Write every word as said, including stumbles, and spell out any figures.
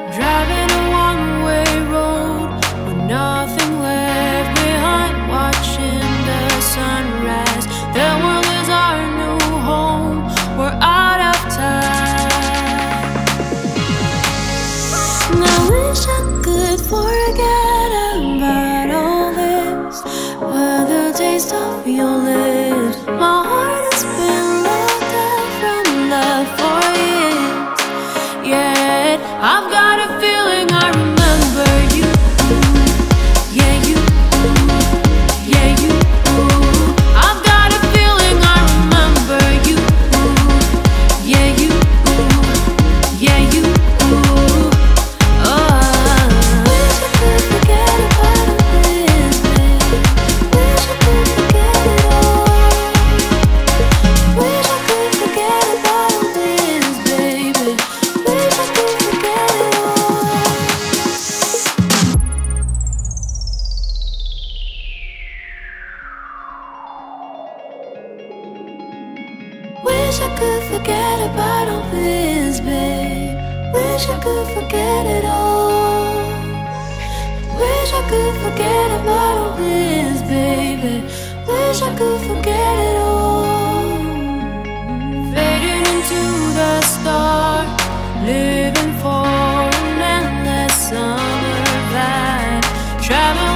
Driving a one-way road with nothing left behind, watching the sunrise. The world is our new home, we're out of time. I wish I could forget about all this, but the taste of your lips, my heart has been locked out from love for years. Yet I've got a feeling I remember you. Yeah, you. Yeah, you. I've got a feeling I remember you. Yeah, you. Yeah, you. Wish I could forget about all this, babe. Wish I could forget it all. Wish I could forget about all this, baby. Wish I could forget it all. Fading into the stars, living for an endless summer vibe. Travel